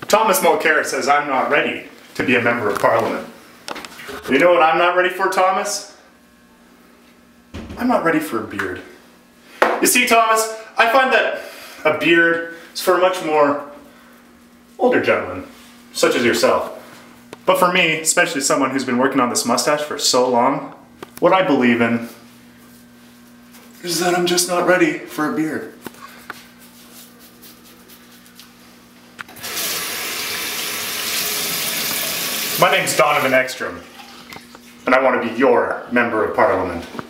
Thomas Mulcair says I'm not ready to be a member of Parliament. You know what I'm not ready for, Thomas? I'm not ready for a beard. You see, Thomas, I find that a beard is for a much more older gentleman, such as yourself. But for me, especially someone who's been working on this mustache for so long, what I believe in is that I'm just not ready for a beard. My name's Donovan Ekstrom, and I want to be your member of Parliament.